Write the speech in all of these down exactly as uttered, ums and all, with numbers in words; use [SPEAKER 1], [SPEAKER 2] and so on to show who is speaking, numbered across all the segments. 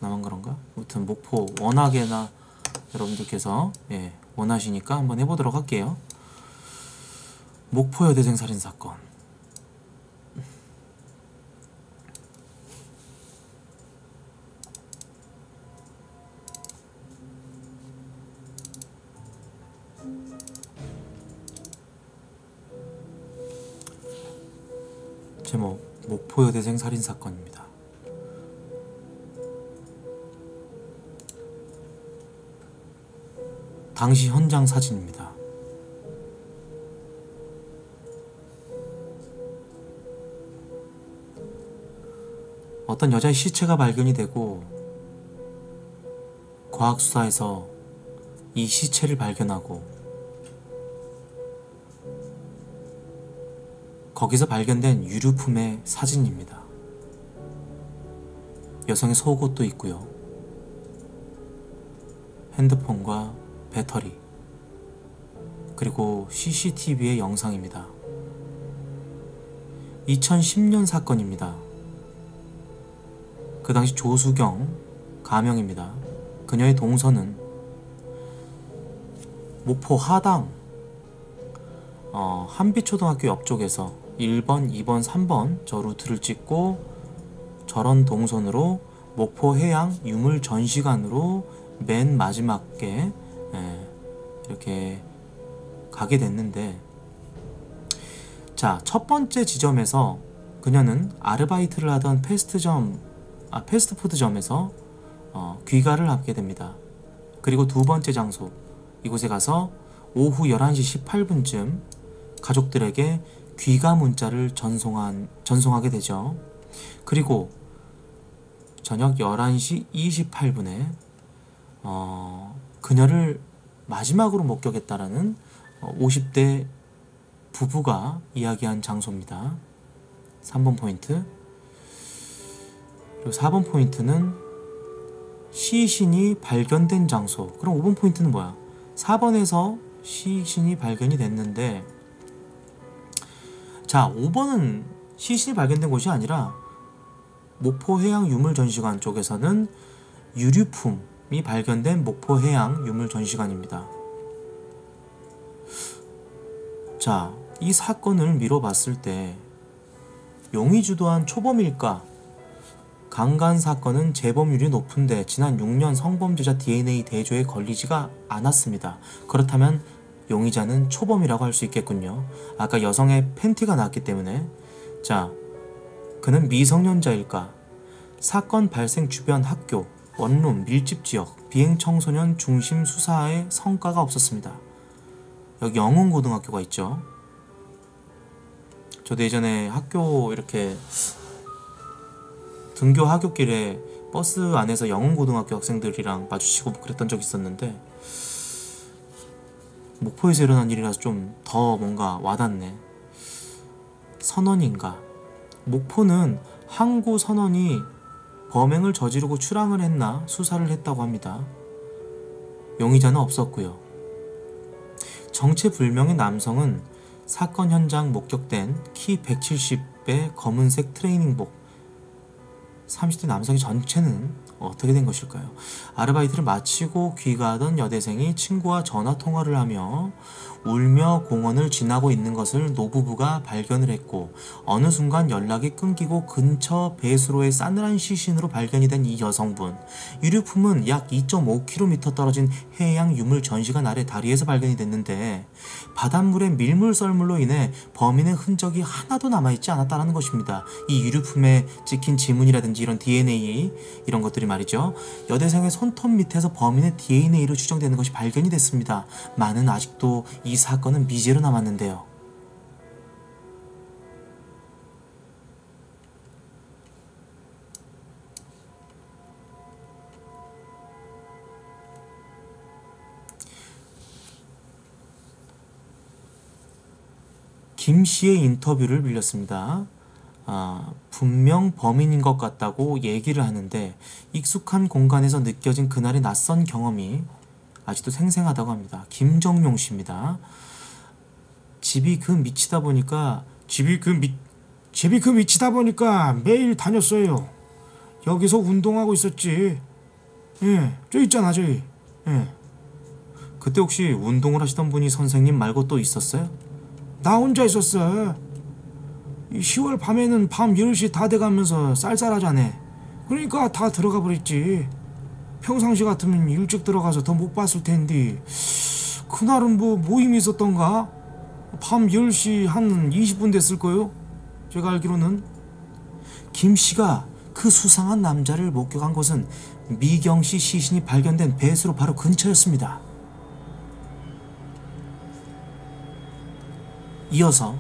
[SPEAKER 1] 나만 그런가? 아무튼 목포 워낙에나 여러분들께서 예, 원하시니까 한번 해보도록 할게요. 목포 여대생 살인사건. 제목 목포 여대생 살인사건입니다. 당시 현장 사진입니다. 어떤 여자의 시체가 발견이 되고 과학수사에서 이 시체를 발견하고 거기서 발견된 유류품의 사진입니다. 여성의 속옷도 있고요. 핸드폰과 배터리, 그리고 씨씨티비의 영상입니다. 이천십 년 사건입니다. 그 당시 조수경 가명입니다. 그녀의 동선은 목포 하당 어, 한빛초등학교 옆쪽에서 일 번, 이 번, 삼 번 저 루트를 찍고 저런 동선으로 목포 해양 유물 전시관으로 맨 마지막에 예, 이렇게 가게 됐는데, 자, 첫 번째 지점에서 그녀는 아르바이트를 하던 패스트점, 아, 패스트푸드점에서 어, 귀가를 하게 됩니다. 그리고 두 번째 장소, 이곳에 가서 오후 열한 시 십팔 분쯤 가족들에게 귀가 문자를 전송한, 전송하게 되죠. 그리고 저녁 열한 시 이십팔 분에 어, 그녀를 마지막으로 목격했다라는 오십 대 부부가 이야기한 장소입니다. 삼 번 포인트. 그리고 사 번 포인트는 시신이 발견된 장소. 그럼 오 번 포인트는 뭐야? 사 번에서 시신이 발견이 됐는데, 자, 오 번은 시신이 발견된 곳이 아니라 목포해양유물전시관 쪽에서는 유류품이 발견된 목포해양유물전시관입니다. 자, 이 사건을 미뤄봤을 때 용의 주도한 초범일까? 강간 사건은 재범률이 높은데 지난 육 년 성범죄자 디엔에이 대조에 걸리지가 않았습니다. 그렇다면 용의자는 초범이라고 할 수 있겠군요. 아까 여성의 팬티가 나왔기 때문에. 자, 그는 미성년자일까? 사건 발생 주변 학교, 원룸, 밀집 지역, 비행청소년 중심 수사에 성과가 없었습니다. 여기 영흥고등학교가 있죠. 저도 예전에 학교 이렇게 등교 하굣길에 버스 안에서 영흥고등학교 학생들이랑 마주치고 그랬던 적이 있었는데, 목포에서 일어난 일이라서 좀 더 뭔가 와닿네. 선원인가? 목포는 항구 선원이 범행을 저지르고 출항을 했나 수사를 했다고 합니다. 용의자는 없었고요. 정체불명의 남성은 사건 현장 목격된 키 백칠십의 검은색 트레이닝복, 삼십 대 남성의 전체는 어떻게 된 것일까요? 아르바이트를 마치고 귀가하던 여대생이 친구와 전화통화를 하며 울며 공원을 지나고 있는 것을 노부부가 발견을 했고, 어느 순간 연락이 끊기고 근처 배수로의 싸늘한 시신으로 발견이 된 이 여성분. 유류품은 약 이 점 오 킬로미터 떨어진 해양 유물 전시관 아래 다리에서 발견이 됐는데, 바닷물의 밀물 썰물로 인해 범인의 흔적이 하나도 남아있지 않았다는 것입니다. 이 유류품에 찍힌 지문이라든지 이런 디엔에이 이런 것들이 말이죠, 여대생의 손톱 밑에서 범인의 디엔에이로 추정되는 것이 발견이 됐습니다. 많은 아직도 이 사건은 미제로 남았는데요. 김 씨의 인터뷰를 빌렸습니다. 아, 분명 범인인 것 같다고 얘기를 하는데 익숙한 공간에서 느껴진 그날의 낯선 경험이 아직도 생생하다고 합니다. 김정용 씨입니다. 집이 그 미치다 보니까
[SPEAKER 2] 집이 그 미, 집이 그 미치다 보니까 매일 다녔어요. 여기서 운동하고 있었지. 예, 저 있잖아 저기. 예.
[SPEAKER 1] 그때 혹시 운동을 하시던 분이 선생님 말고 또 있었어요?
[SPEAKER 2] 나 혼자 있었어. 이 시월 밤에는 밤 열 시 다 돼가면서 쌀쌀하자네. 그러니까 다 들어가 버렸지. 평상시 같으면 일찍 들어가서 더 못 봤을 텐데 그날은 뭐 모임이 있었던가? 밤 열 시 한 이십 분 됐을 거요. 제가 알기로는.
[SPEAKER 1] 김 씨가 그 수상한 남자를 목격한 곳은 미경 씨 시신이 발견된 배수로 바로 근처였습니다. 이어서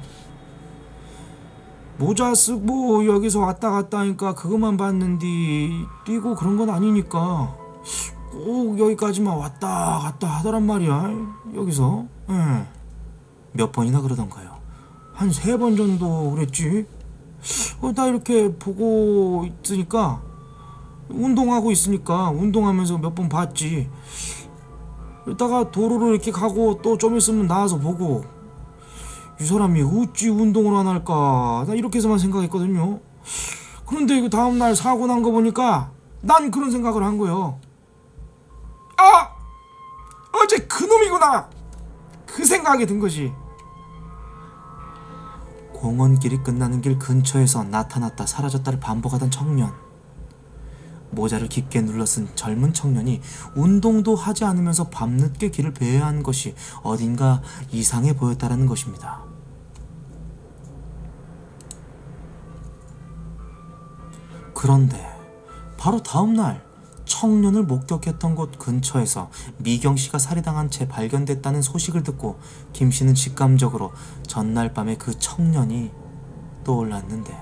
[SPEAKER 2] 모자 쓰고 여기서 왔다 갔다 하니까 그것만 봤는데 뛰고 그런 건 아니니까 꼭 여기까지만 왔다 갔다 하더란 말이야. 여기서. 예.
[SPEAKER 1] 몇 번이나 그러던가요?
[SPEAKER 2] 한 세 번 정도 그랬지. 어, 나 이렇게 보고 있으니까 운동하고 있으니까 운동하면서 몇 번 봤지. 이따가 도로로 이렇게 가고 또 좀 있으면 나와서 보고 이 사람이 어찌 운동을 안 할까 나 이렇게 해서만 생각했거든요. 그런데 그 다음날 사고 난 거 보니까 난 그런 생각을 한 거요. 아! 어제 그놈이구나! 그 생각이 든 거지.
[SPEAKER 1] 공원길이 끝나는 길 근처에서 나타났다 사라졌다를 반복하던 청년. 모자를 깊게 눌러쓴 젊은 청년이 운동도 하지 않으면서 밤늦게 길을 배회한 것이 어딘가 이상해 보였다라는 것입니다. 그런데 바로 다음날 청년을 목격했던 곳 근처에서 미경 씨가 살해당한 채 발견됐다는 소식을 듣고 김 씨는 직감적으로 전날 밤에 그 청년이 떠올랐는데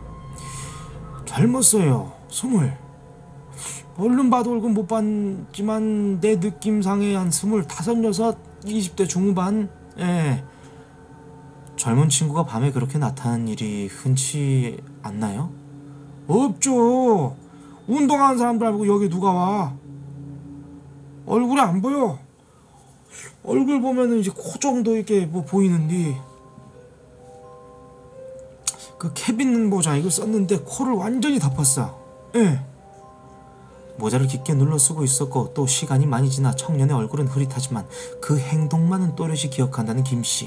[SPEAKER 2] 젊었어요. 스물. 얼른 봐도 얼굴 못 봤지만 내 느낌상에 한 스물다섯, 여섯, 이십 대 중후반. 예.
[SPEAKER 1] 젊은 친구가 밤에 그렇게 나타나는 일이 흔치 않나요?
[SPEAKER 2] 없죠. 운동하는 사람들 알고 여기 누가 와. 얼굴이 안 보여. 얼굴 보면은 이제 코 정도 이렇게 뭐 보이는데 그 케빈 모자 이거 썼는데 코를 완전히 덮었어. 예.
[SPEAKER 1] 모자를 깊게 눌러 쓰고 있었고 또 시간이 많이 지나 청년의 얼굴은 흐릿하지만 그 행동만은 또렷이 기억한다는 김씨.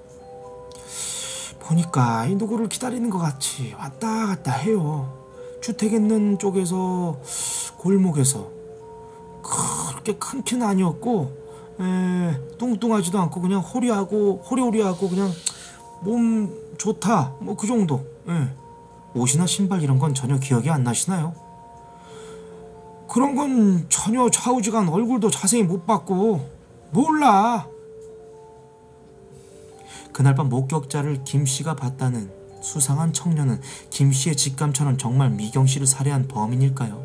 [SPEAKER 2] 보니까 이 누구를 기다리는 것 같이 왔다 갔다 해요. 주택 있는 쪽에서 골목에서. 그렇게 큰 키는 아니었고 에, 뚱뚱하지도 않고 그냥 호리하고 호리호리하고 그냥 몸 좋다 뭐 그 정도. 에.
[SPEAKER 1] 옷이나 신발 이런 건 전혀 기억이 안 나시나요?
[SPEAKER 2] 그런 건 전혀 좌우지간 얼굴도 자세히 못 봤고 몰라.
[SPEAKER 1] 그날 밤 목격자를 김씨가 봤다는 수상한 청년은 김씨의 직감처럼 정말 미경씨를 살해한 범인일까요?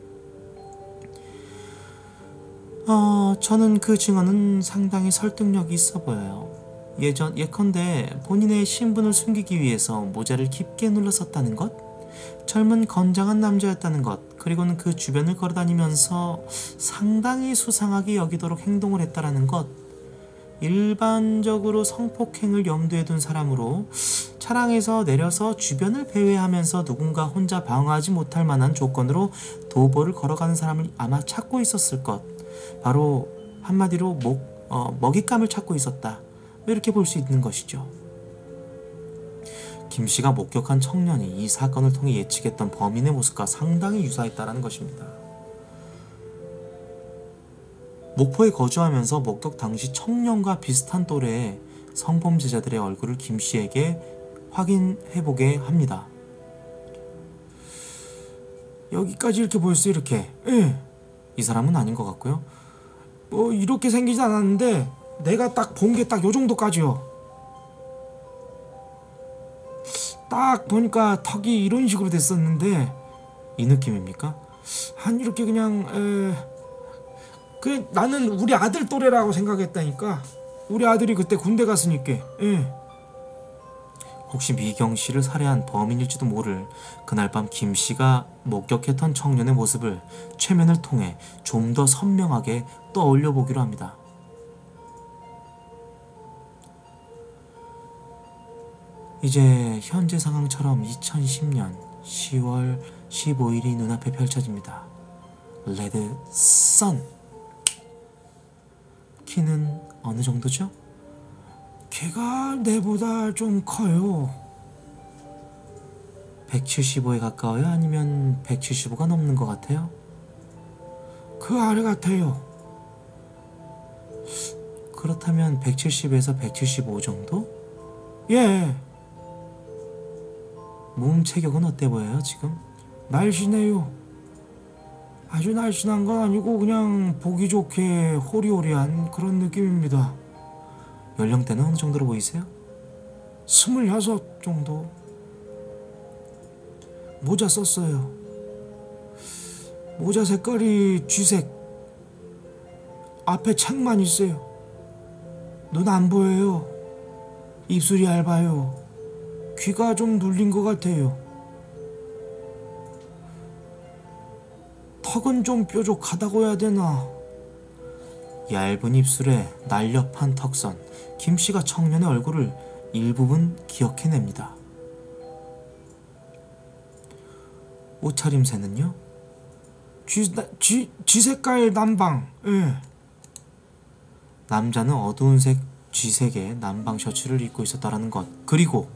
[SPEAKER 1] 어, 저는 그 증언은 상당히 설득력이 있어 보여요. 예전 예컨대 본인의 신분을 숨기기 위해서 모자를 깊게 눌렀었다는 것, 젊은 건장한 남자였다는 것, 그리고는 그 주변을 걸어다니면서 상당히 수상하게 여기도록 행동을 했다라는 것, 일반적으로 성폭행을 염두에 둔 사람으로 차량에서 내려서 주변을 배회하면서 누군가 혼자 방어하지 못할 만한 조건으로 도보를 걸어가는 사람을 아마 찾고 있었을 것, 바로 한마디로 목, 어, 먹잇감을 찾고 있었다, 이렇게 볼 수 있는 것이죠. 김씨가 목격한 청년이 이 사건을 통해 예측했던 범인의 모습과 상당히 유사했다는 것입니다. 목포에 거주하면서 목격 당시 청년과 비슷한 또래의 성범죄자들의 얼굴을 김씨에게 확인해보게 합니다.
[SPEAKER 2] 여기까지 이렇게 보였어요. 이렇게. 예.
[SPEAKER 1] 이 사람은 아닌 것 같고요.
[SPEAKER 2] 뭐 이렇게 생기지 않았는데 내가 딱 본 게 딱 요 정도까지요. 딱 보니까 턱이 이런 식으로 됐었는데
[SPEAKER 1] 이 느낌입니까?
[SPEAKER 2] 한 이렇게 그냥 에... 그 나는 우리 아들 또래라고 생각했다니까. 우리 아들이 그때 군대 갔으니까. 예.
[SPEAKER 1] 혹시 미경씨를 살해한 범인일지도 모를 그날 밤 김씨가 목격했던 청년의 모습을 최면을 통해 좀 더 선명하게 떠올려 보기로 합니다. 이제 현재 상황처럼 이천십 년 시월 십오일이 눈앞에 펼쳐집니다. 레드 선. 키는 어느 정도죠?
[SPEAKER 2] 걔가 내보다 좀 커요.
[SPEAKER 1] 백칠십오에 가까워요? 아니면 백칠십오가 넘는 것 같아요?
[SPEAKER 2] 그 아래 같아요.
[SPEAKER 1] 그렇다면 백칠십에서 백칠십오 정도?
[SPEAKER 2] 예,
[SPEAKER 1] 몸 체격은 어때 보여요 지금?
[SPEAKER 2] 날씬해요. 아주 날씬한 건 아니고 그냥 보기 좋게 호리호리한 그런 느낌입니다.
[SPEAKER 1] 연령대는 어느 정도로 보이세요?
[SPEAKER 2] 스물여섯 정도. 모자 썼어요. 모자 색깔이 쥐색. 앞에 책만 있어요. 눈 안 보여요. 입술이 얇아요. 귀가 좀 눌린 것 같아요. 턱은 좀 뾰족하다고 해야 되나?
[SPEAKER 1] 얇은 입술에 날렵한 턱선. 김씨가 청년의 얼굴을 일부분 기억해냅니다. 옷차림새는요?
[SPEAKER 2] 쥐, 쥐, 쥐색깔 남방. 예.
[SPEAKER 1] 남자는 어두운 색 쥐색의 남방 셔츠를 입고 있었다라는 것. 그리고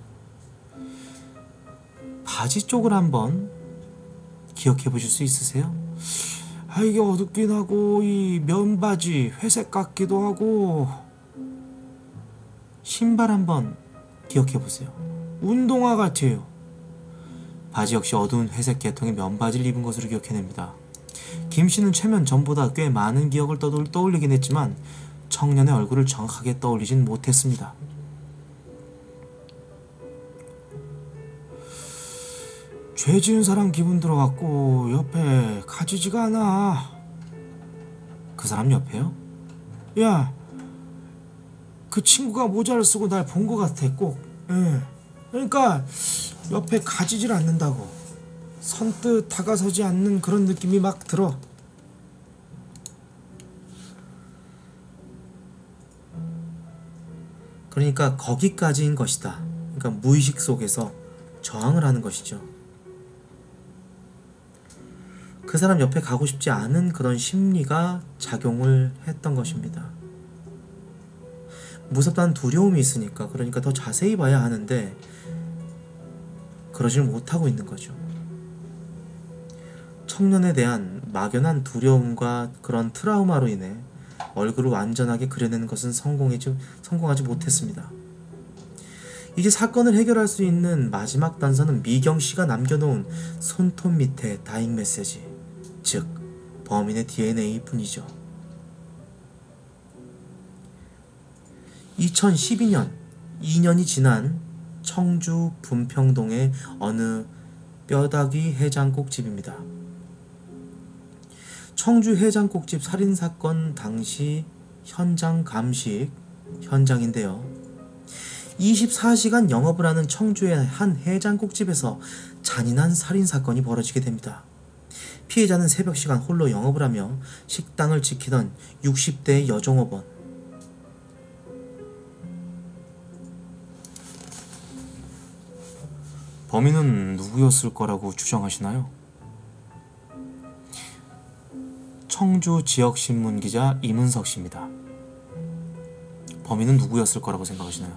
[SPEAKER 1] 바지 쪽을 한번 기억해 보실 수 있으세요?
[SPEAKER 2] 아, 이게 어둡긴 하고 이 면바지 회색 같기도 하고.
[SPEAKER 1] 신발 한번 기억해 보세요.
[SPEAKER 2] 운동화 같아요.
[SPEAKER 1] 바지 역시 어두운 회색 계통의 면바지를 입은 것으로 기억해냅니다. 김씨는 최면 전보다 꽤 많은 기억을 떠올리긴 했지만 청년의 얼굴을 정확하게 떠올리진 못했습니다.
[SPEAKER 2] 죄 지은 사람 기분 들어갖고 옆에 가지지가 않아.
[SPEAKER 1] 그 사람 옆에요?
[SPEAKER 2] 야, 그 친구가 모자를 쓰고 날 본 것 같아 꼭. 예. 그러니까 옆에 가지질 않는다고. 선뜻 다가서지 않는 그런 느낌이 막 들어.
[SPEAKER 1] 그러니까 거기까지인 것이다. 그러니까 무의식 속에서 저항을 하는 것이죠. 그 사람 옆에 가고 싶지 않은 그런 심리가 작용을 했던 것입니다. 무섭다는 두려움이 있으니까, 그러니까 더 자세히 봐야 하는데 그러질 못하고 있는 거죠. 청년에 대한 막연한 두려움과 그런 트라우마로 인해 얼굴을 완전하게 그려내는 것은 성공하지, 성공하지 못했습니다. 이제 사건을 해결할 수 있는 마지막 단서는 미경씨가 남겨놓은 손톱 밑에 다잉 메시지, 즉 범인의 디엔에이 뿐이죠. 이천십이 년, 이 년이 지난 청주 분평동의 어느 뼈다귀 해장국집입니다. 청주 해장국집 살인사건 당시 현장 감식 현장인데요. 이십사 시간 영업을 하는 청주의 한 해장국집에서 잔인한 살인사건이 벌어지게 됩니다. 피해자는 새벽 시간 홀로 영업을 하며 식당을 지키던 육십 대의 여종업원. 범인은 누구였을 거라고 추정하시나요? 청주 지역신문 기자 이문석 씨입니다. 범인은 누구였을 거라고 생각하시나요?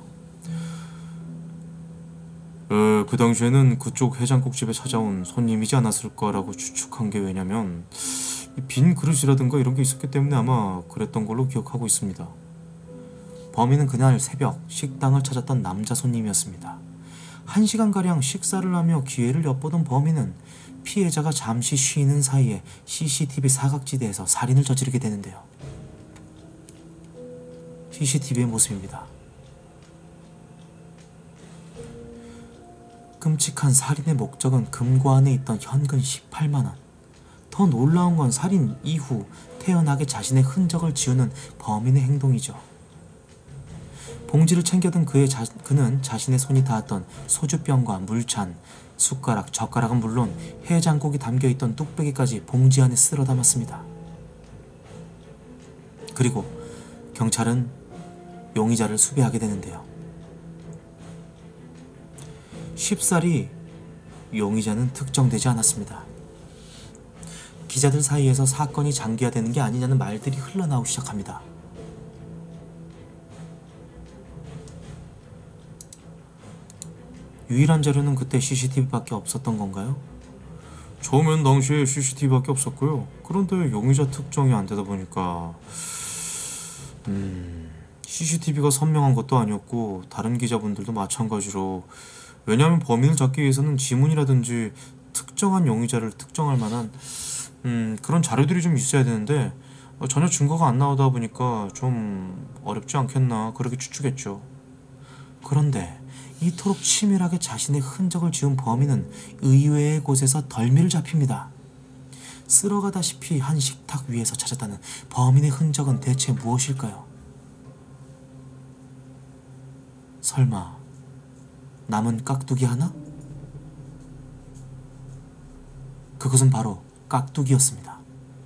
[SPEAKER 1] 어, 그 당시에는 그쪽 해장국집에 찾아온 손님이지 않았을 거라고 추측한 게 왜냐면 빈 그릇이라든가 이런 게 있었기 때문에 아마 그랬던 걸로 기억하고 있습니다. 범인은 그날 새벽 식당을 찾았던 남자 손님이었습니다. 한 시간가량 식사를 하며 기회를 엿보던 범인은 피해자가 잠시 쉬는 사이에 씨씨티비 사각지대에서 살인을 저지르게 되는데요. 씨씨티비의 모습입니다. 끔찍한 살인의 목적은 금고 안에 있던 현금 십팔만 원. 더 놀라운 건 살인 이후 태연하게 자신의 흔적을 지우는 범인의 행동이죠. 봉지를 챙겨든 그의 자, 그는 자신의 손이 닿았던 소주병과 물찬, 숟가락, 젓가락은 물론 해장국이 담겨있던 뚝배기까지 봉지 안에 쓸어 담았습니다. 그리고 경찰은 용의자를 수배하게 되는데요. 쉽사리 용의자는 특정되지 않았습니다. 기자들 사이에서 사건이 장기화되는 게 아니냐는 말들이 흘러나오기 시작합니다. 유일한 자료는 그때 씨씨티비밖에 없었던 건가요? 처음엔 당시에 씨씨티비밖에 없었고요. 그런데 용의자 특정이 안 되다 보니까 음... 씨씨티비가 선명한 것도 아니었고 다른 기자분들도 마찬가지로, 왜냐하면 범인을 잡기 위해서는 지문이라든지 특정한 용의자를 특정할 만한 음, 그런 자료들이 좀 있어야 되는데 어, 전혀 증거가 안 나오다 보니까 좀 어렵지 않겠나 그렇게 추측했죠. 그런데 이토록 치밀하게 자신의 흔적을 지운 범인은 의외의 곳에서 덜미를 잡힙니다. 쓸어가다시피 한 식탁 위에서 찾았다는 범인의 흔적은 대체 무엇일까요? 설마 남은 깍두기 하나? 그것은 바로 깍두기였습니다.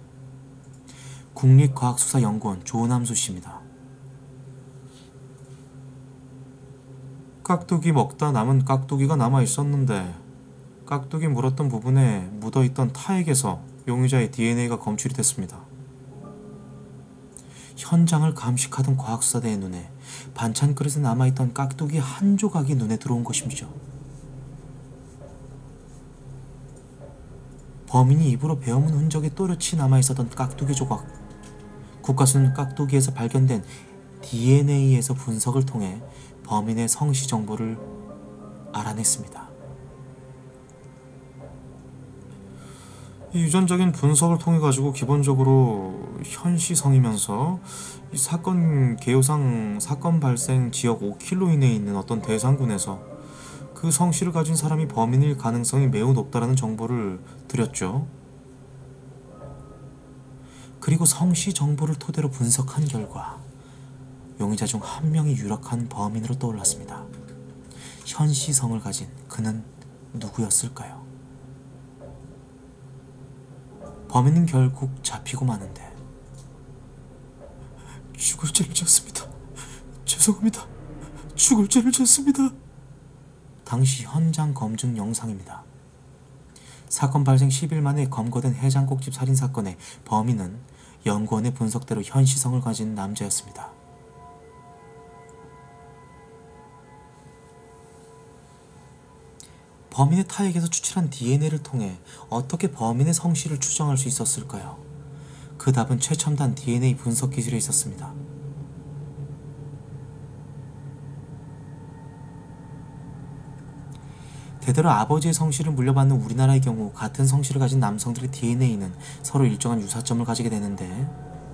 [SPEAKER 1] 국립과학수사연구원 조남수 씨입니다. 깍두기 먹다 남은 깍두기가 남아 있었는데 깍두기 물었던 부분에 묻어있던 타액에서 용의자의 디엔에이가 검출이 됐습니다. 현장을 감식하던 과학수사대의 눈에 반찬 그릇에 남아있던 깍두기 한 조각이 눈에 들어온 것이죠. 범인이 입으로 베어문 흔적이 또렷이 남아있었던 깍두기 조각. 국가수는 깍두기에서 발견된 디엔에이에서 분석을 통해 범인의 성씨 정보를 알아냈습니다. 이 유전적인 분석을 통해 가지고 기본적으로 현시성이면서 이 사건 개요상 사건 발생 지역 오 킬로미터 이내에 있는 어떤 대상군에서 그 성씨를 가진 사람이 범인일 가능성이 매우 높다라는 정보를 드렸죠. 그리고 성씨 정보를 토대로 분석한 결과 용의자 중 한 명이 유력한 범인으로 떠올랐습니다. 현시성을 가진 그는 누구였을까요? 범인은 결국 잡히고 마는데 죽을 죄를 졌습니다. 죄송합니다. 죽을 죄를 졌습니다. 당시 현장 검증 영상입니다. 사건 발생 십 일 만에 검거된 해장국집 살인사건의 범인은 연구원의 분석대로 현시성을 가진 남자였습니다. 범인의 타액에서 추출한 디엔에이를 통해 어떻게 범인의 성씨를 추정할 수 있었을까요? 그 답은 최첨단 디엔에이 분석 기술에 있었습니다. 대대로 아버지의 성씨를 물려받는 우리나라의 경우 같은 성씨를 가진 남성들의 디엔에이는 서로 일정한 유사점을 가지게 되는데,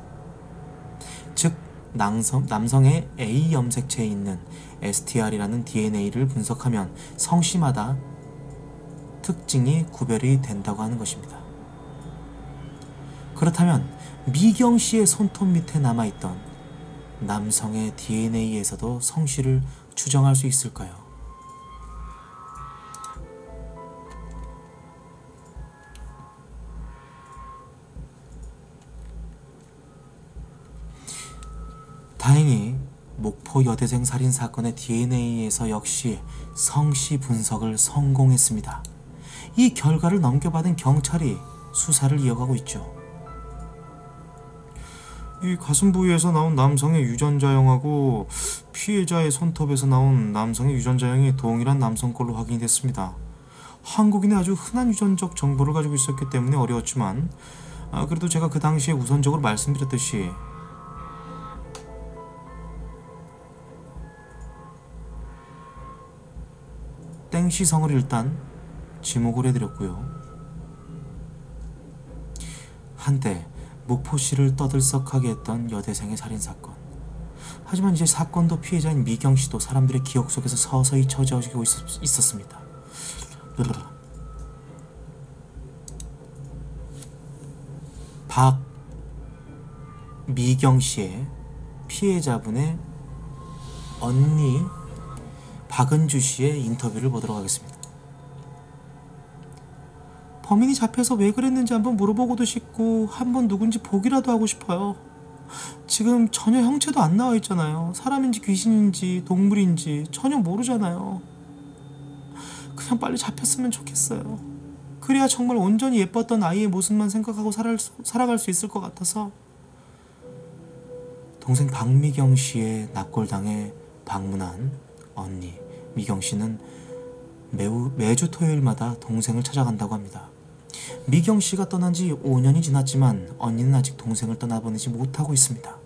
[SPEAKER 1] 즉 남성, 남성의 A 염색체에 있는 에스티알이라는 디엔에이를 분석하면 성씨마다 특징이 구별이 된다고 하는 것입니다. 그렇다면 미경씨의 손톱 밑에 남아있던 남성의 디엔에이에서도 성씨를 추정할 수 있을까요? 다행히 목포 여대생 살인사건의 디엔에이에서 역시 성씨 분석을 성공했습니다. 이 결과를 넘겨받은 경찰이 수사를 이어가고 있죠. 이 가슴 부위에서 나온 남성의 유전자형하고 피해자의 손톱에서 나온 남성의 유전자형이 동일한 남성 걸로 확인이 됐습니다. 한국인의 아주 흔한 유전적 정보를 가지고 있었기 때문에 어려웠지만 아, 그래도 제가 그 당시에 우선적으로 말씀드렸듯이 땡시성을 일단 지목을 해드렸고요. 한때 목포시를 떠들썩하게 했던 여대생의 살인사건. 하지만 이제 사건도 피해자인 미경씨도 사람들의 기억 속에서 서서히 젖어지고 있었, 있었습니다. 박미경씨의 피해자분의 언니 박은주씨의 인터뷰를 보도록 하겠습니다. 범인이 잡혀서 왜 그랬는지 한번 물어보고도 싶고 한번 누군지 보기라도 하고 싶어요. 지금 전혀 형체도 안 나와 있잖아요. 사람인지 귀신인지 동물인지 전혀 모르잖아요. 그냥 빨리 잡혔으면 좋겠어요. 그래야 정말 온전히 예뻤던 아이의 모습만 생각하고 살아, 살아갈 수 있을 것 같아서. 동생 박미경 씨의 납골당에 방문한 언니 미경 씨는 매우, 매주 토요일마다 동생을 찾아간다고 합니다. 미경 씨가 떠난 지 오 년이 지났지만 언니는 아직 동생을 떠나보내지 못하고 있습니다.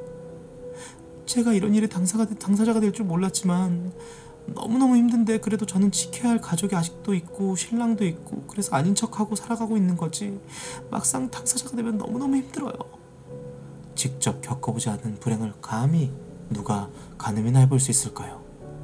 [SPEAKER 1] 제가 이런 일에 당사가, 당사자가 될 줄 몰랐지만 너무너무 힘든데 그래도 저는 지켜야 할 가족이 아직도 있고 신랑도 있고 그래서 아닌 척하고 살아가고 있는 거지. 막상 당사자가 되면 너무너무 힘들어요. 직접 겪어보지 않은 불행을 감히 누가 가늠이나 해볼 수 있을까요?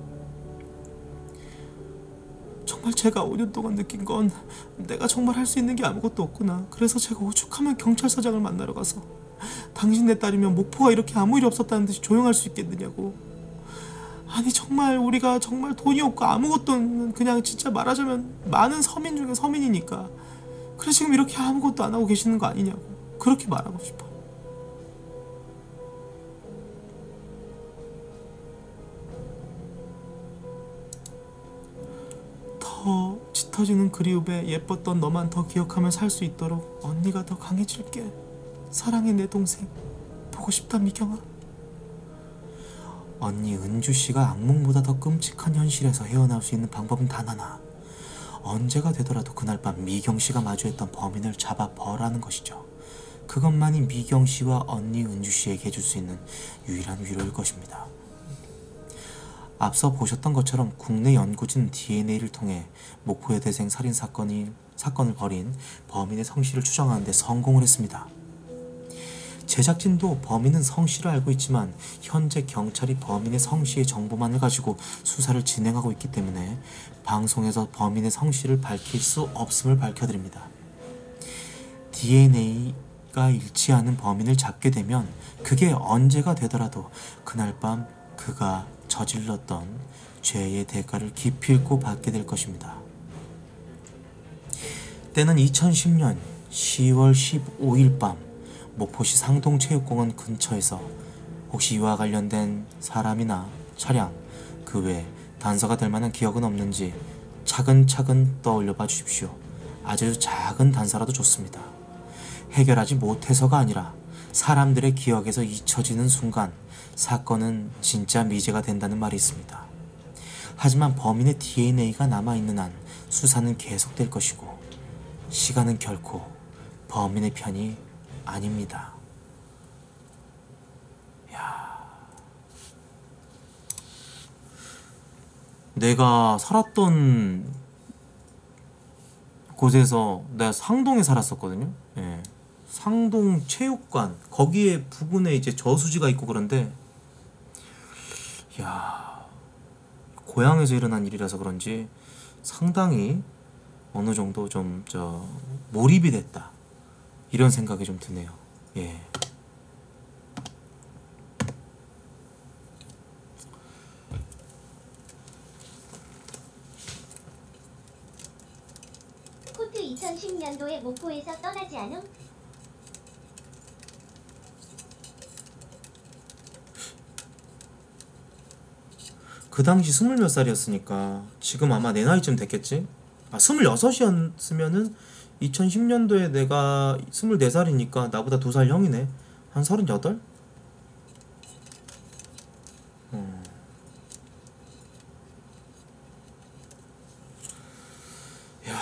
[SPEAKER 1] 정말 제가 오 년 동안 느낀 건 내가 정말 할 수 있는 게 아무것도 없구나. 그래서 제가 오죽하면 경찰서장을 만나러 가서 당신네 딸이면 목포가 이렇게 아무 일 없었다는 듯이 조용할 수 있겠느냐고. 아니 정말 우리가 정말 돈이 없고 아무것도 없는 그냥 진짜 말하자면 많은 서민 중에 서민이니까 그래 지금 이렇게 아무것도 안 하고 계시는 거 아니냐고 그렇게 말하고 싶어요. 더 짙어지는 그리움에 예뻤던 너만 더 기억하며 살 수 있도록 언니가 더 강해질게. 사랑해 내 동생. 보고 싶다 미경아. 언니 은주씨가 악몽보다 더 끔찍한 현실에서 헤어나올 수 있는 방법은 단 하나. 언제가 되더라도 그날 밤 미경씨가 마주했던 범인을 잡아 벌하는 것이죠. 그것만이 미경씨와 언니 은주씨에게 해줄 수 있는 유일한 위로일 것입니다. 앞서 보셨던 것처럼 국내 연구진 디엔에이를 통해 목포 여대생 살인 사건이, 사건을 벌인 범인의 성씨를 추정하는 데 성공을 했습니다. 제작진도 범인은 성씨를 알고 있지만 현재 경찰이 범인의 성씨의 정보만을 가지고 수사를 진행하고 있기 때문에 방송에서 범인의 성씨를 밝힐 수 없음을 밝혀드립니다. 디엔에이가 일치하는 범인을 잡게 되면 그게 언제가 되더라도 그날 밤 그가 저질렀던 죄의 대가를 기필코 받게 될 것입니다. 때는 이천십 년 시월 십오일 밤 목포시 상동체육공원 근처에서 혹시 이와 관련된 사람이나 차량 그 외 단서가 될 만한 기억은 없는지 차근차근 떠올려 봐 주십시오. 아주 작은 단서라도 좋습니다. 해결하지 못해서가 아니라 사람들의 기억에서 잊혀지는 순간 사건은 진짜 미제가 된다는 말이 있습니다. 하지만 범인의 디엔에이가 남아있는 한 수사는 계속될 것이고 시간은 결코 범인의 편이 아닙니다. 야, 내가 살았던 곳에서 내가 상동에 살았었거든요. 예. 상동 체육관 거기에 부근에 이제 저수지가 있고 그런데 야, 고향에서 일어난 일이라서 그런지 상당히 어느 정도 좀 저 몰입이 됐다 이런 생각이 좀 드네요. 예.
[SPEAKER 3] 코트 이천십 년도에 목포에서 떠나지 않음?
[SPEAKER 1] 그 당시 스물 몇 살이었으니까 지금 아마 내 나이쯤 됐겠지? 아, 스물여섯이었으면은 이천십 년도에 내가 스물네 살이니까 나보다 두 살 형이네. 한 서른여덟? 어. 야.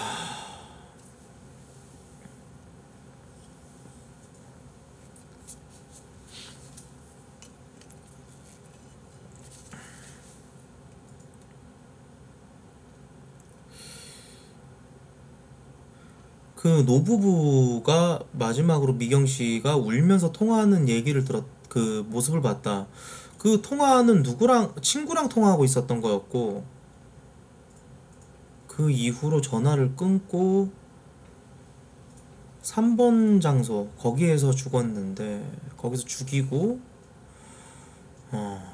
[SPEAKER 1] 그 노부부가 마지막으로 미경 씨가 울면서 통화하는 얘기를 들었, 그 모습을 봤다. 그 통화는 누구랑, 친구랑 통화하고 있었던 거였고, 그 이후로 전화를 끊고 삼 번 장소, 거기에서 죽었는데, 거기서 죽이고, 어.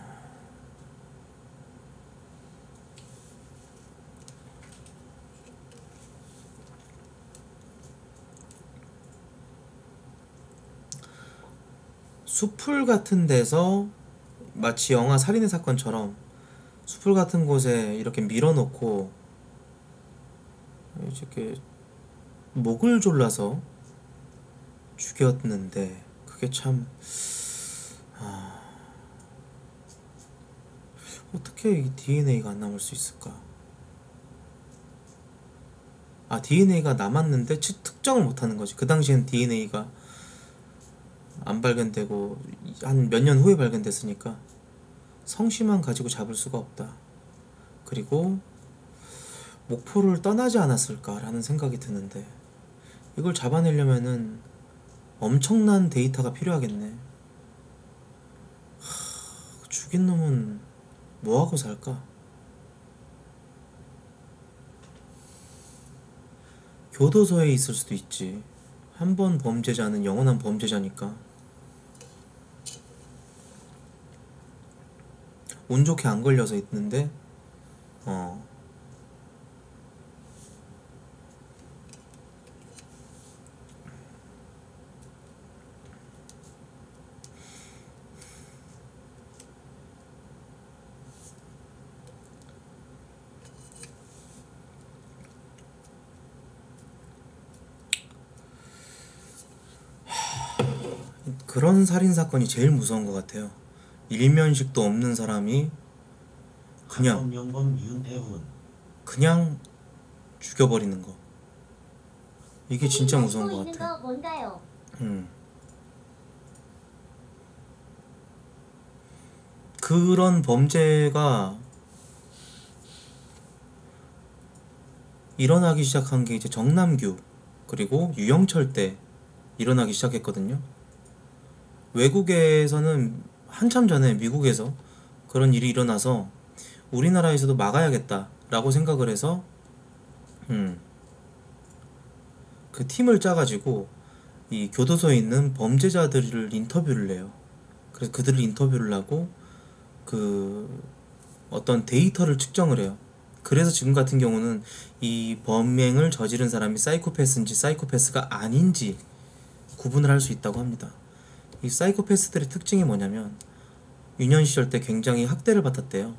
[SPEAKER 1] 숲풀 같은 데서 마치 영화 살인의 사건처럼 숲풀 같은 곳에 이렇게 밀어놓고 이렇게 목을 졸라서 죽였는데 그게 참 아, 어떻게 이 디엔에이가 안 남을 수 있을까? 아, 디엔에이가 남았는데 치- 특정을 못하는 거지. 그 당시엔 디엔에이가 안 발견되고 한 몇 년 후에 발견됐으니까 성씨만 가지고 잡을 수가 없다. 그리고 목포를 떠나지 않았을까라는 생각이 드는데 이걸 잡아내려면은 엄청난 데이터가 필요하겠네. 하, 죽인 놈은 뭐하고 살까? 교도소에 있을 수도 있지. 한 번 범죄자는 영원한 범죄자니까. 운 좋게 안 걸려서 있는데 어 그런 살인 사건이 제일 무서운 것 같아요. 일면식도 없는 사람이 그냥
[SPEAKER 4] 합법연금 윤태훈
[SPEAKER 1] 그냥 죽여버리는 거. 이게 진짜 무서운 것
[SPEAKER 3] 있는
[SPEAKER 1] 같아.
[SPEAKER 3] 거 뭔가요?
[SPEAKER 1] 음. 그런 범죄가 일어나기 시작한 게 이제 정남규 그리고 유영철 때 일어나기 시작했거든요. 외국에서는 한참 전에 미국에서 그런 일이 일어나서 우리나라에서도 막아야겠다라고 생각을 해서 음, 그 팀을 짜가지고 이 교도소에 있는 범죄자들을 인터뷰를 해요. 그래서 그들을 인터뷰를 하고 그 어떤 데이터를 측정을 해요. 그래서 지금 같은 경우는 이 범행을 저지른 사람이 사이코패스인지 사이코패스가 아닌지 구분을 할 수 있다고 합니다. 이 사이코패스들의 특징이 뭐냐면 유년 시절 때 굉장히 학대를 받았대요.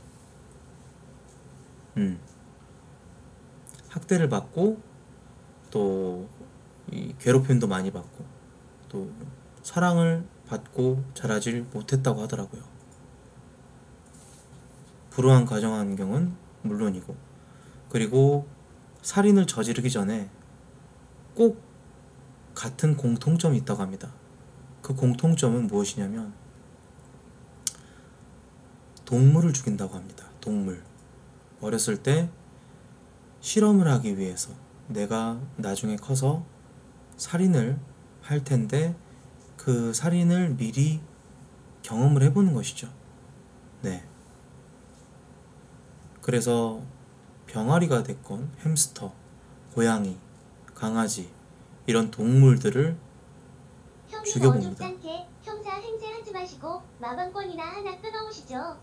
[SPEAKER 1] 음. 학대를 받고 또 이 괴롭힘도 많이 받고 또 사랑을 받고 자라질 못했다고 하더라고요. 불우한 가정 환경은 물론이고 그리고 살인을 저지르기 전에 꼭 같은 공통점이 있다고 합니다. 그 공통점은 무엇이냐면 동물을 죽인다고 합니다. 동물. 어렸을 때 실험을 하기 위해서 내가 나중에 커서 살인을 할 텐데 그 살인을 미리 경험을 해보는 것이죠. 네. 그래서 병아리가 됐건 햄스터, 고양이, 강아지 이런 동물들을
[SPEAKER 3] 형님
[SPEAKER 1] 죽여봅니다.
[SPEAKER 3] 어줍잖게 형사 행세하지 마시고 마방권이나 하나 끊어오시죠.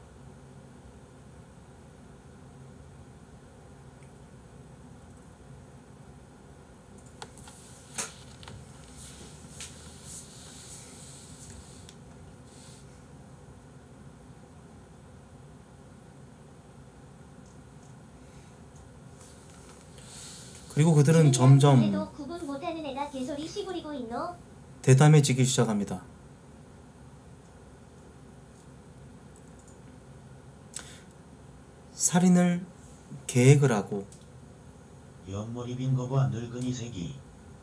[SPEAKER 1] 그리고 그들은 점점
[SPEAKER 3] 그래도 구분 못하는 애가 개소리 시부리고 있노?
[SPEAKER 1] 대담해지기 시작합니다. 살인을 계획을 하고
[SPEAKER 4] 옆머리 빈 거봐 늙은이 새끼.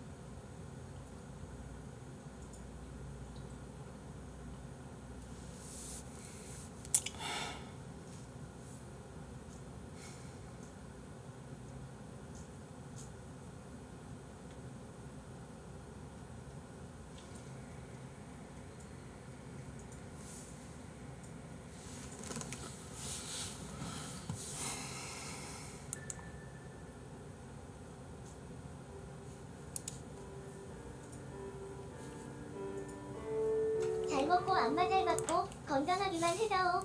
[SPEAKER 3] 잘 먹고 안마 잘 받고 건강하기만 해다오.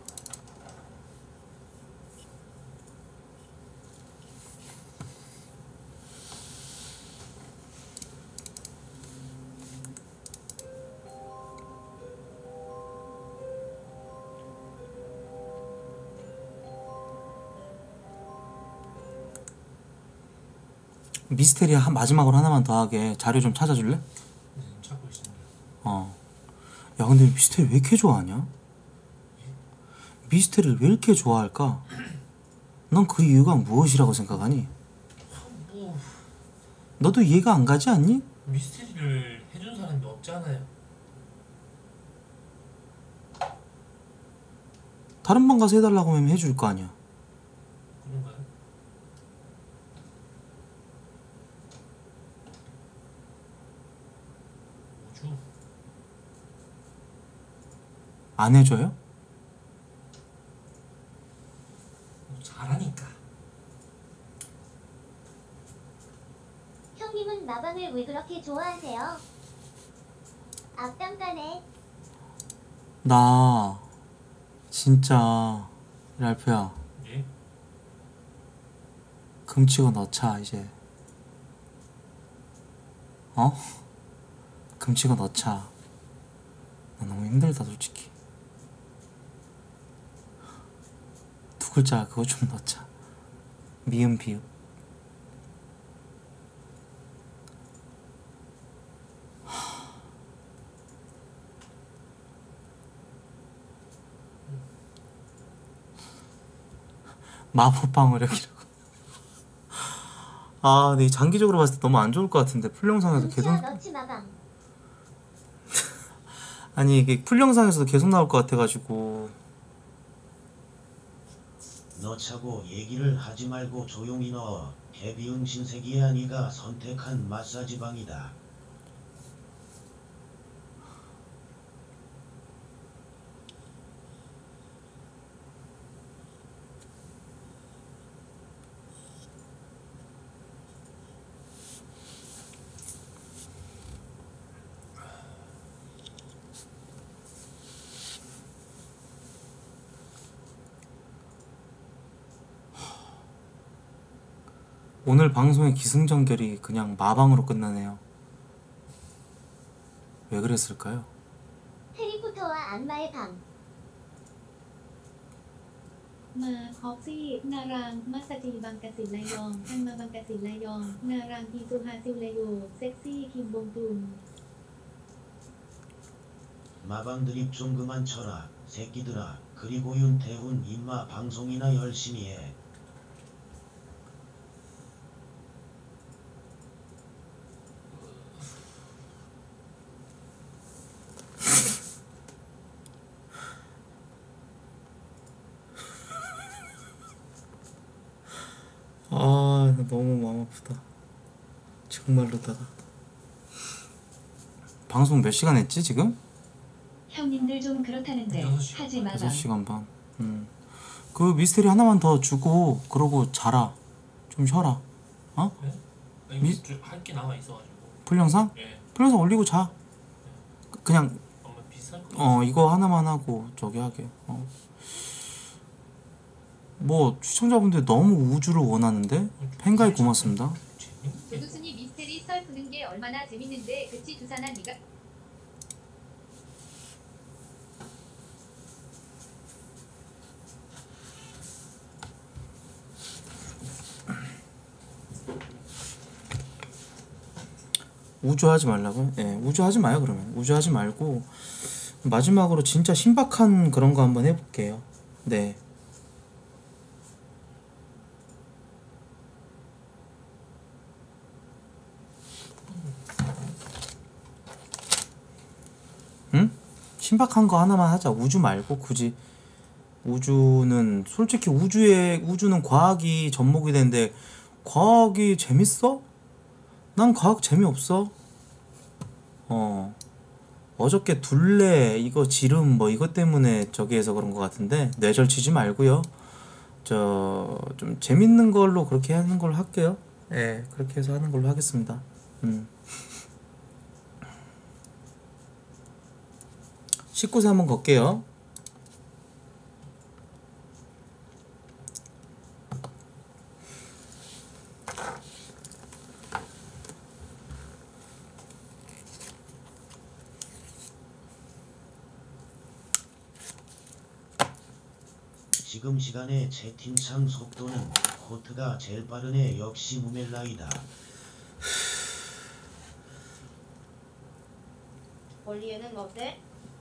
[SPEAKER 1] 미스테리 한 마지막으로 하나만 더 하게 자료 좀 찾아줄래?
[SPEAKER 2] 네, 지금 찾고 있습니다.
[SPEAKER 1] 어. 야 근데 미스테리 왜 이렇게 좋아하냐? 미스테리를 왜 이렇게 좋아할까? 넌 그 이유가 무엇이라고 생각하니?
[SPEAKER 2] 뭐
[SPEAKER 1] 너도 이해가 안 가지 않니?
[SPEAKER 2] 미스테리를 해준 사람이 없잖아요.
[SPEAKER 1] 다른 방 가서 해달라고 하면 해줄 거 아니야.
[SPEAKER 2] 그런가요? 우주
[SPEAKER 1] 안 해줘요?
[SPEAKER 2] 뭐 잘하니까.
[SPEAKER 3] 형님은 마방을 왜 그렇게 좋아하세요? 앞담가네.
[SPEAKER 1] 나 진짜 랄프야
[SPEAKER 2] 예?
[SPEAKER 1] 금치고 넣자 이제. 어? 금치고 넣자. 나 너무 힘들다 솔직히. 두 글자 그거 좀 넣자. 미음 비읍. 마법 방어력이라고. 아, 근데 이 장기적으로 봤을 때 너무 안 좋을 것 같은데 풀 영상에서 계속
[SPEAKER 3] 금치야 넣지 마방.
[SPEAKER 1] 아니 이게 풀 영상에서도 계속 나올 것 같아가지고.
[SPEAKER 4] 너차고 얘기를 하지 말고 조용히 넣어. 개비운 신세기야 니가 선택한 마사지 방이다.
[SPEAKER 1] 오늘 방송의 기승전결이 그냥 마방으로 끝나네요. 왜 그랬을까요?
[SPEAKER 3] 해리포터와 악마의 방.
[SPEAKER 5] มาออกซี่นารางมัสจีบังกะสินไลยองอันมาบังกะสินไลยองนารางฮีซูฮาซิลเลโยเซ็กซี่คิมบงตุน
[SPEAKER 4] 마방 드립 좀 그만 쳐라. 새끼들아. 그리고 윤태훈 임마 방송이나 열심히 해.
[SPEAKER 1] 아 너무 마음 아프다 정말로다가. 방송 몇 시간 했지 지금?
[SPEAKER 5] 형님들 좀 그렇다는데
[SPEAKER 2] 여섯 시.
[SPEAKER 5] 하지 마라.
[SPEAKER 1] 여섯 시간 반. 음. 그 미스테리 하나만 더 주고 그러고 자라. 좀 쉬어라. 어?
[SPEAKER 2] 네? 아니,
[SPEAKER 1] 미-
[SPEAKER 2] 할게 남아 있어가지고.
[SPEAKER 1] 풀 영상?
[SPEAKER 2] 예.
[SPEAKER 1] 풀 영상 올리고 자. 그냥
[SPEAKER 2] 아마 비쌀 거.
[SPEAKER 1] 어 이거 하나만 하고 저기 하게. 어. 뭐 시청자분들 너무 우주를 원하는데 팬가입 고맙습니다.
[SPEAKER 2] 재밌네.
[SPEAKER 6] 조두순이 미스테리 썰 푸는 게 얼마나 재밌는데 그치 두산아 니가
[SPEAKER 1] 우주 하지 말라고요? 예, 우주 하지 마요 그러면. 우주 하지 말고 마지막으로 진짜 신박한 그런 거 한번 해볼게요. 네. 응? 신박한 거 하나만 하자. 우주 말고 굳이. 우주는 솔직히 우주에 우주는 과학이 접목이 되는데 과학이 재밌어? 난 과학 재미없어. 어. 어저께 둘레 이거 지름 뭐 이것 때문에 저기 해서 그런 것 같은데 뇌절 치지 말고요. 저 좀 재밌는 걸로 그렇게 하는 걸로 할게요. 예, 그렇게 해서 하는 걸로 하겠습니다. 음. 십구 세 한번 걸게요.
[SPEAKER 4] 지금 시간에 채팅창 속도는 코트가 제일 빠르네. 역시 무멜라이다.
[SPEAKER 7] 볼리에는 어때?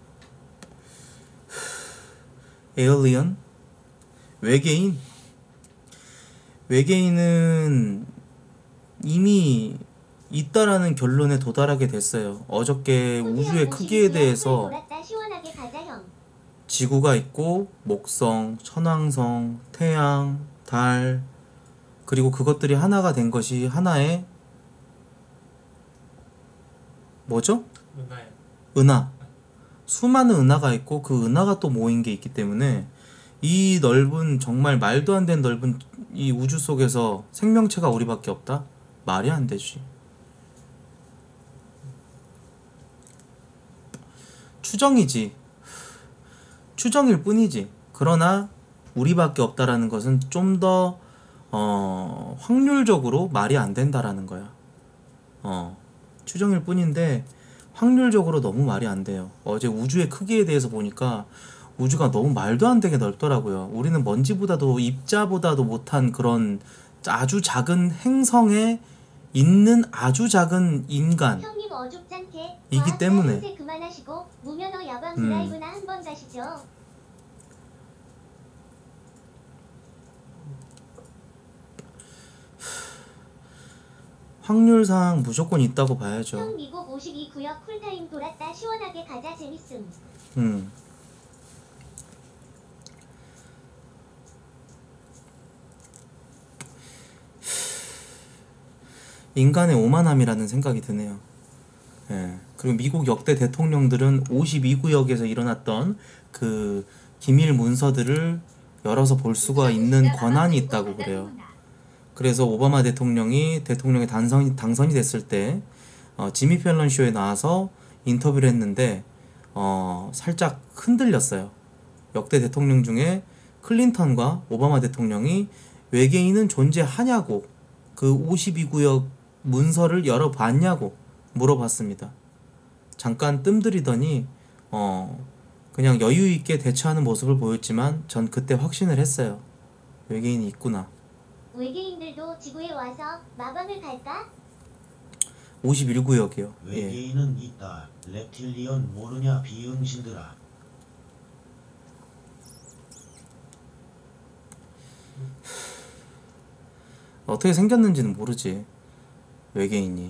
[SPEAKER 1] 에얼리언? 외계인? 외계인은 이미 있다라는 결론에 도달하게 됐어요. 어저께 우주의 크기에 대해서
[SPEAKER 3] 돌았다 시원하게 가자 형.
[SPEAKER 1] 지구가 있고 목성, 천왕성, 태양, 달 그리고 그것들이 하나가 된 것이 하나의 뭐죠?
[SPEAKER 8] 은하요.
[SPEAKER 1] 은하. 수많은 은하가 있고 그 은하가 또 모인 게 있기 때문에 이 넓은 정말 말도 안 되는 넓은 이 우주 속에서 생명체가 우리밖에 없다? 말이 안 되지. 추정이지. 추정일 뿐이지. 그러나 우리밖에 없다라는 것은 좀 더 어, 확률적으로 말이 안 된다라는 거야. 어, 추정일 뿐인데 확률적으로 너무 말이 안 돼요. 어제 우주의 크기에 대해서 보니까 우주가 너무 말도 안 되게 넓더라고요. 우리는 먼지보다도 입자보다도 못한 그런 아주 작은 행성에 있는 아주 작은 인간.
[SPEAKER 3] 형님 어줍잖게.
[SPEAKER 1] 이기 때문에.
[SPEAKER 3] 새 그만하시고 무면허 야광
[SPEAKER 1] 음.
[SPEAKER 3] 드라이브나 한번 가시죠.
[SPEAKER 1] 확률상 무조건 있다고 봐야죠.
[SPEAKER 3] 형 미국 오십이 구역 쿨타임 돌았다 시원하게 가자 재밌음.
[SPEAKER 1] 음. 인간의 오만함이라는 생각이 드네요. 예. 그리고 미국 역대 대통령들은 오십이 구역에서 일어났던 그 기밀 문서들을 열어서 볼 수가 있는 권한이 있다고 그래요. 그래서 오바마 대통령이 대통령에 당선이, 당선이 됐을 때 어, 지미 펠런 쇼에 나와서 인터뷰를 했는데 어, 살짝 흔들렸어요. 역대 대통령 중에 클린턴과 오바마 대통령이 외계인은 존재하냐고 그 오십이 구역 문서를 열어봤냐고 물어봤습니다. 잠깐 뜸들이더니 어, 그냥 여유있게 대처하는 모습을 보였지만 전 그때 확신을 했어요. 외계인이 있구나.
[SPEAKER 3] 외계인들도 지구에 와서 마방을 갈까?
[SPEAKER 1] 오십일 구역이요. 예.
[SPEAKER 4] 외계인은 있다. reptilian 모르냐 비응신들아.
[SPEAKER 1] 어떻게 생겼는지는 모르지. 외계인이.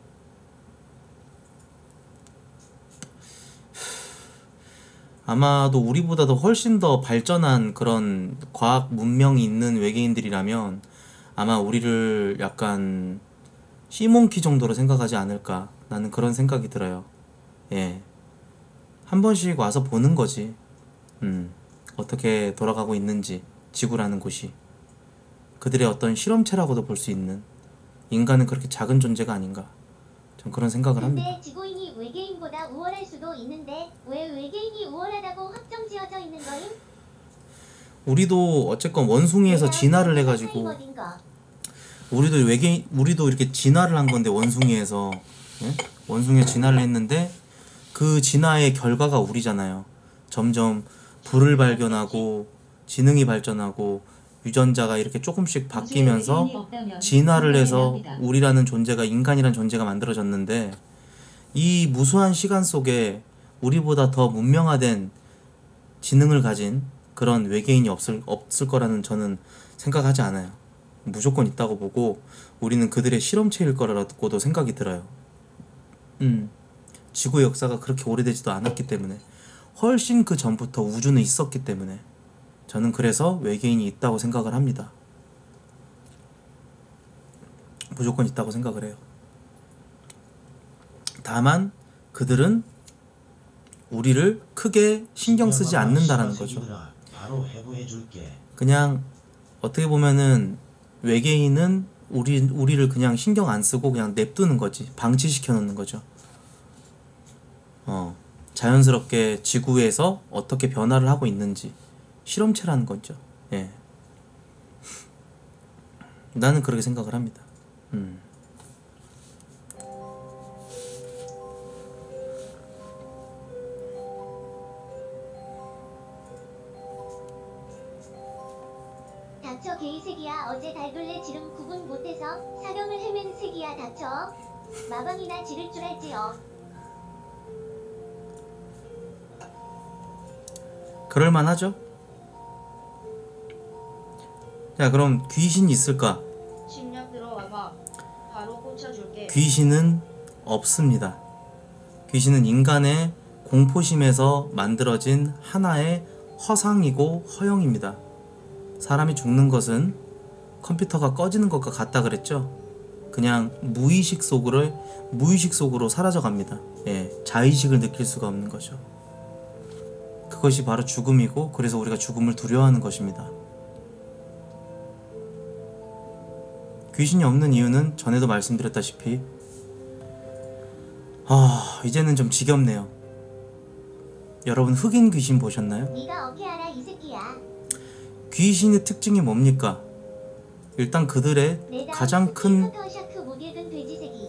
[SPEAKER 1] 아마도 우리보다도 훨씬 더 발전한 그런 과학 문명이 있는 외계인들이라면 아마 우리를 약간 시몬키 정도로 생각하지 않을까. 나는 그런 생각이 들어요. 예. 한 번씩 와서 보는 거지. 음. 어떻게 돌아가고 있는지, 지구라는 곳이. 그들의 어떤 실험체라고도 볼 수 있는. 인간은 그렇게 작은 존재가 아닌가. 전 그런 생각을 합니다.
[SPEAKER 3] 근데 지구인이 외계인보다 우월할 수도 있는데 왜 외계인이 우월하다고 확정 지어져 있는 거임?
[SPEAKER 1] 우리도 어쨌건 원숭이에서 진화를 해가지고
[SPEAKER 3] 어딘가.
[SPEAKER 1] 우리도 외계인 우리도 이렇게 진화를 한 건데 원숭이에서 예? 원숭이에 진화를 했는데 그 진화의 결과가 우리잖아요. 점점 불을 발견하고 지능이 발전하고 유전자가 이렇게 조금씩 바뀌면서 진화를 해서 우리라는 존재가 인간이라는 존재가 만들어졌는데 이 무수한 시간 속에 우리보다 더 문명화된 지능을 가진 그런 외계인이 없을, 없을 거라는 저는 생각하지 않아요. 무조건 있다고 보고 우리는 그들의 실험체일 거라고도 생각이 들어요. 음, 지구의 역사가 그렇게 오래되지도 않았기 때문에 훨씬 그 전부터 우주는 있었기 때문에 저는 그래서 외계인이 있다고 생각을 합니다. 무조건 있다고 생각을 해요. 다만 그들은 우리를 크게 신경 쓰지 않는다라는 거죠.
[SPEAKER 4] 바로 해부해줄게.
[SPEAKER 1] 그냥 어떻게 보면은 외계인은 우리, 우리를 그냥 신경 안 쓰고 그냥 냅두는 거지. 방치시켜 놓는 거죠. 어, 자연스럽게 지구에서 어떻게 변화를 하고 있는지 실험체라는 거죠. 예. 나는 그렇게 생각을 합니다. 음.
[SPEAKER 3] 닥쳐 개이새끼야. 어제 달돌레 지름 구분 못해서 사경을 헤맨 새끼야. 닥쳐. 마방이나 지를 줄 알지요.
[SPEAKER 1] 그럴만하죠? 자, 그럼 귀신이 있을까?
[SPEAKER 7] 침략 들어와봐. 바로 꽂혀줄게.
[SPEAKER 1] 귀신은 없습니다. 귀신은 인간의 공포심에서 만들어진 하나의 허상이고 허영입니다. 사람이 죽는 것은 컴퓨터가 꺼지는 것과 같다 그랬죠? 그냥 무의식 속으로 무의식 속으로 사라져 갑니다. 예, 자의식을 느낄 수가 없는 거죠. 그것이 바로 죽음이고, 그래서 우리가 죽음을 두려워하는 것입니다. 귀신이 없는 이유는 전에도 말씀드렸다시피, 아, 이제는 좀 지겹네요. 여러분, 흑인 귀신 보셨나요?
[SPEAKER 3] 네가 어떻게 알아 이 새끼야.
[SPEAKER 1] 귀신의 특징이 뭡니까? 일단 그들의
[SPEAKER 3] 내 다음
[SPEAKER 1] 가장 큰
[SPEAKER 3] 스피커 샤크 못 읽은 돼지새끼.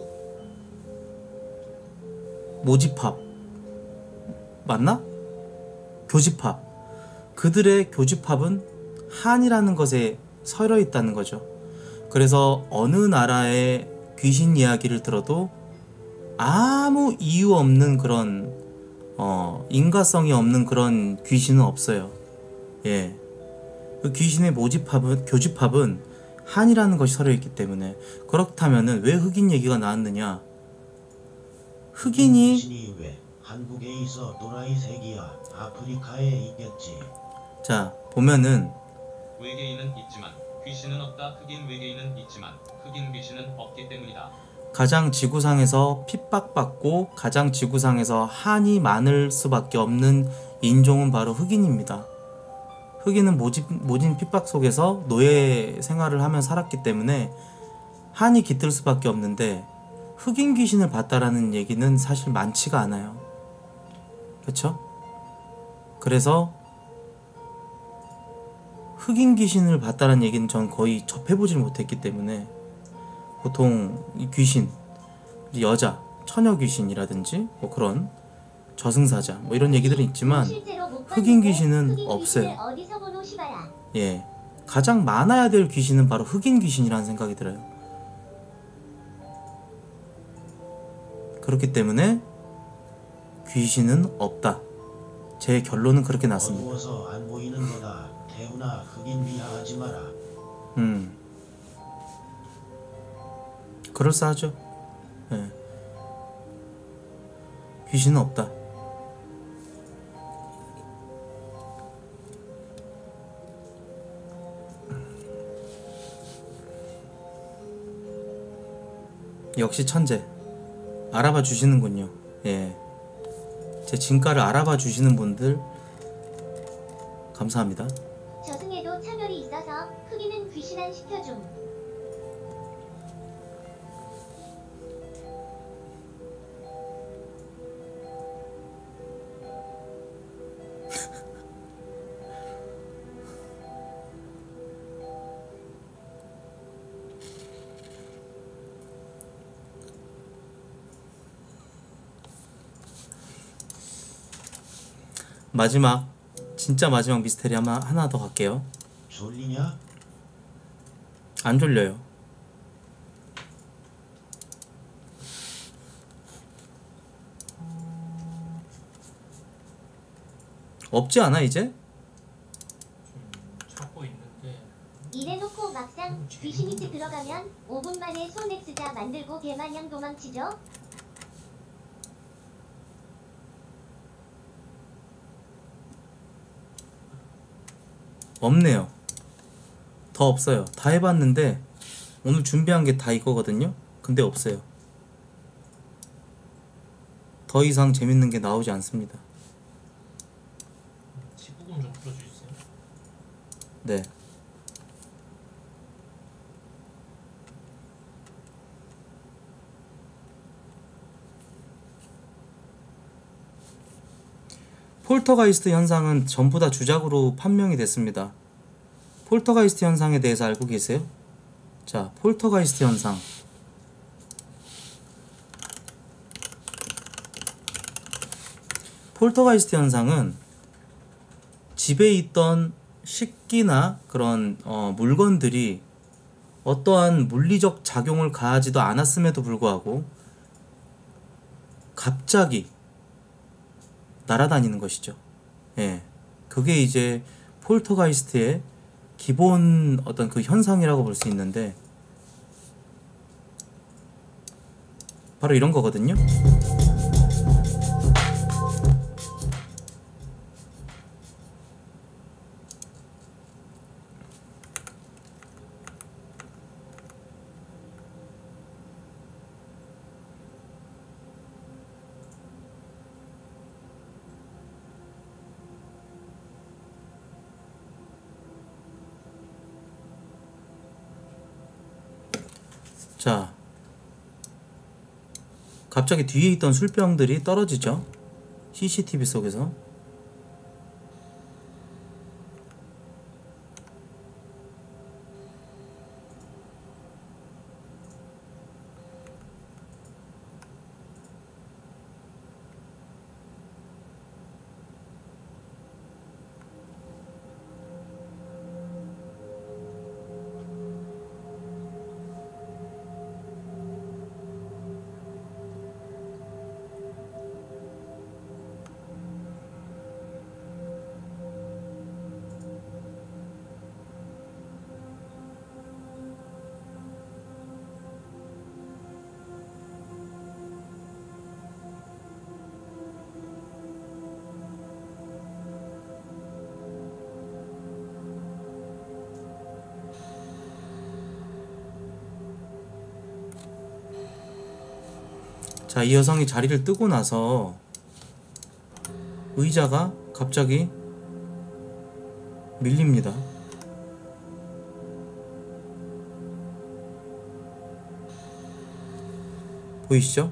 [SPEAKER 1] 모집합 맞나? 교집합. 그들의 교집합은 한이라는 것에 서려 있다는 거죠. 그래서 어느 나라의 귀신 이야기를 들어도 아무 이유 없는 그런 어, 인과성이 없는 그런 귀신은 없어요. 예. 그 귀신의 모집합은, 교집합은 한이라는 것이 서려 있기 때문에. 그렇다면은 왜 흑인 얘기가 나왔느냐? 흑인이
[SPEAKER 4] 귀신이 왜 한국에 있어 또라이 새끼야. 아프리카에 있겠지.
[SPEAKER 1] 자 보면은
[SPEAKER 8] 외계인은 있지만 귀신은 없다. 흑인 외계인은 있지만 흑인 귀신은 없기 때문이다.
[SPEAKER 1] 가장 지구상에서 핍박받고 가장 지구상에서 한이 많을 수밖에 없는 인종은 바로 흑인입니다. 흑인은 모집, 모진 핍박 속에서 노예 생활을 하며 살았기 때문에 한이 깃들 수밖에 없는데, 흑인 귀신을 봤다라는 얘기는 사실 많지가 않아요. 그렇죠? 그래서 흑인 귀신을 봤다라는 얘기는 전 거의 접해보질 못했기 때문에, 보통 이 귀신, 여자, 처녀 귀신이라든지 뭐 그런 저승사자 뭐 이런 얘기들은 있지만
[SPEAKER 3] 실제로 못
[SPEAKER 1] 흑인
[SPEAKER 3] 봤는데
[SPEAKER 1] 귀신은
[SPEAKER 3] 흑인
[SPEAKER 1] 없어요.
[SPEAKER 3] 귀신을 어디서 보노 시바야.
[SPEAKER 1] 예, 가장 많아야 될 귀신은 바로 흑인 귀신이라는 생각이 들어요. 그렇기 때문에 귀신은 없다. 제 결론은 그렇게 났습니다.
[SPEAKER 4] 어두워서 안 보이는 거다. 태훈아, 흑인 비하하지 마라.
[SPEAKER 1] 음, 그럴싸하죠. 예. 귀신은 없다. 역시 천재. 알아봐 주시는군요. 예. 제 진가를 알아봐 주시는 분들 감사합니다.
[SPEAKER 3] 저승에도 차별이 있어서 흑인은 귀신 안 시켜줌.
[SPEAKER 1] 마지막, 진짜 마지막 미스테리 하나, 하나 더 갈게요.
[SPEAKER 4] 졸리냐?
[SPEAKER 1] 안 졸려요. 없지 않아 이제?
[SPEAKER 2] 찾고 있는데
[SPEAKER 3] 이래놓고 막상 귀신이 집 들어가면 오 분 만에 손엑스자 만들고 개마냥 도망치죠.
[SPEAKER 1] 없네요. 더 없어요. 다 해봤는데 오늘 준비한 게 다 이거거든요. 근데 없어요. 더 이상 재밌는 게 나오지 않습니다.
[SPEAKER 2] 지부금 좀 풀어주세요.
[SPEAKER 1] 네. 폴터가이스트 현상은 전부 다 주작으로 판명이 됐습니다. 폴터가이스트 현상에 대해서 알고 계세요? 자, 폴터가이스트 현상. 폴터가이스트 현상은 집에 있던 식기나 그런 어, 물건들이 어떠한 물리적 작용을 가하지도 않았음에도 불구하고 갑자기 날아다니는 것이죠. 예, 그게 이제 폴터가이스트의 기본 어떤 그 현상이라고 볼 수 있는데 바로 이런 거거든요. 자, 갑자기 뒤에 있던 술병들이 떨어지죠. 씨씨티비 속에서. 자, 이 여성이 자리를 뜨고 나서 의자가 갑자기 밀립니다. 보이시죠?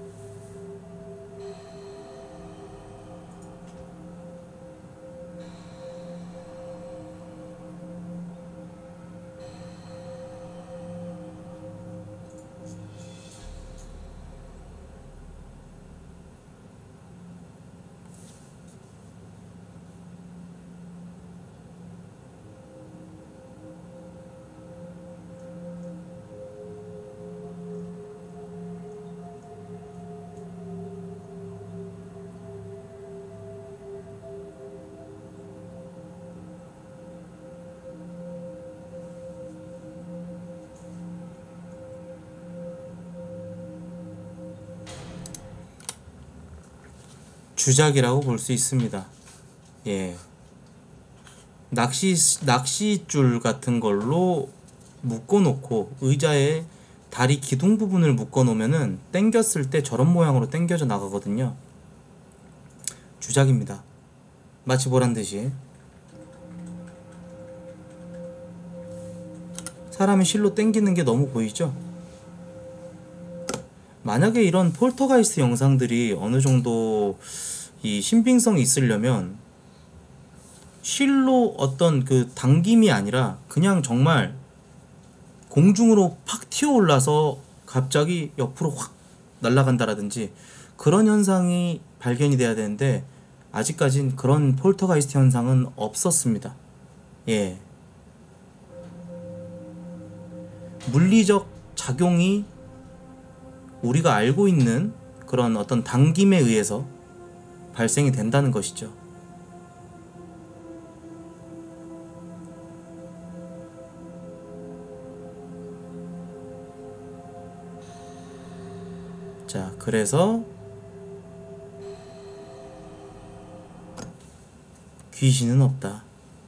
[SPEAKER 1] 주작이라고 볼 수 있습니다. 예. 낚시, 낚시줄 같은 걸로 묶어놓고 의자에 다리 기둥 부분을 묶어놓으면은 당겼을 때 저런 모양으로 당겨져 나가거든요. 주작입니다. 마치 보란듯이. 사람이 실로 당기는 게 너무 보이죠? 만약에 이런 폴터가이스트 영상들이 어느 정도 이 신빙성이 있으려면 실로 어떤 그 당김이 아니라 그냥 정말 공중으로 팍 튀어 올라서 갑자기 옆으로 확 날아간다라든지 그런 현상이 발견이 돼야 되는데 아직까진 그런 폴터가이스트 현상은 없었습니다. 예. 물리적 작용이 우리가 알고 있는 그런 어떤 당김에 의해서 발생이 된다는 것이죠. 자, 그래서 귀신은 없다.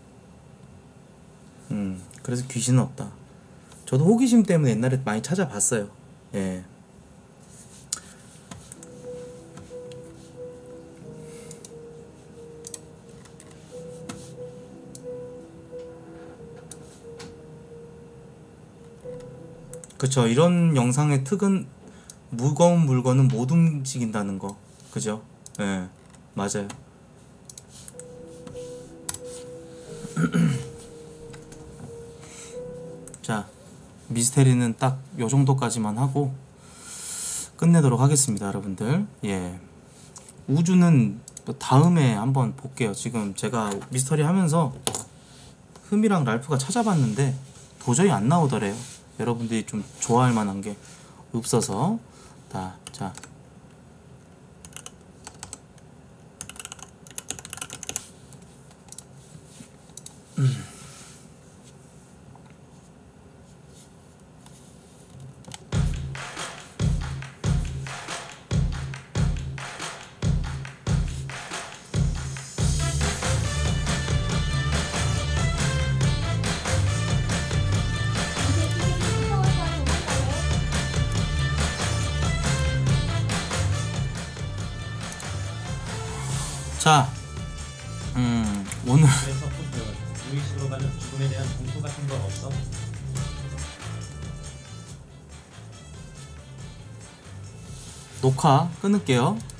[SPEAKER 1] 음, 그래서 귀신은 없다. 저도 호기심 때문에 옛날에 많이 찾아봤어요. 예. 그쵸. 이런 영상의 특은 무거운 물건은 못 움직인다는 거. 그죠? 예, 맞아요. 자, 미스테리는 딱 요 정도까지만 하고 끝내도록 하겠습니다, 여러분들. 예. 우주는 또 다음에 한번 볼게요. 지금 제가 미스터리 하면서 흠이랑 랄프가 찾아봤는데 도저히 안 나오더래요. 여러분들이 좀 좋아할 만한 게 없어서. 자, 자. 자, 음, 오늘
[SPEAKER 4] 그래서 푸드 루이스로 가는 죽음에 대한 공포 같은 거 없어?
[SPEAKER 1] 녹화 끊을게요.